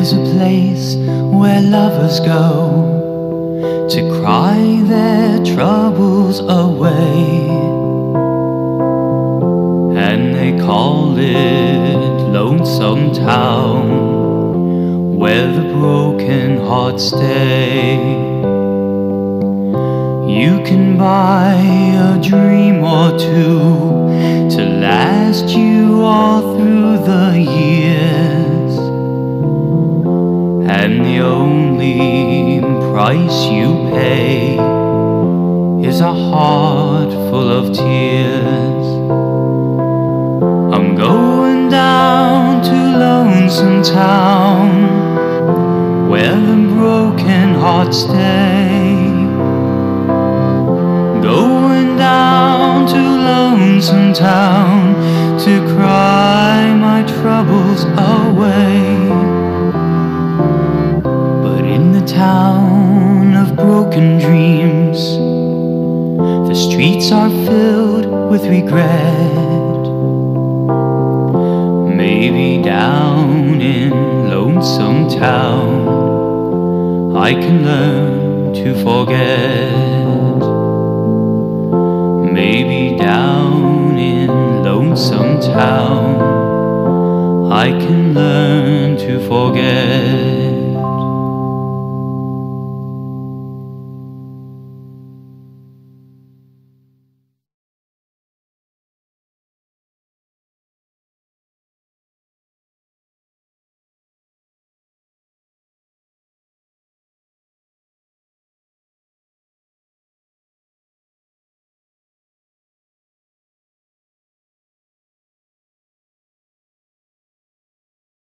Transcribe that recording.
There's a place where lovers go to cry their troubles away, and they call it Lonesome Town, where the broken hearts stay. You can buy a dream or two to last you all through the years, and the only price you pay is a heart full of tears. I'm going down to Lonesome Town, where the broken hearts stay. Going down to Lonesome Town to cry my troubles away. But in the town of broken dreams, the streets are filled with regret. Maybe down in Lonesome Town I can learn to forget. Maybe down in Lonesome Town I can learn to forget.